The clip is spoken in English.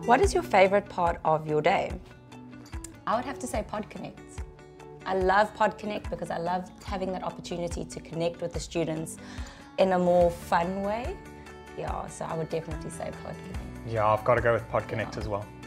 What is your favorite part of your day? I would have to say Pod Connect. I love Pod Connect because I love having that opportunity to connect with the students in a more fun way. Yeah, so I would definitely say Pod Connect. Yeah, I've got to go with Pod Connect as well.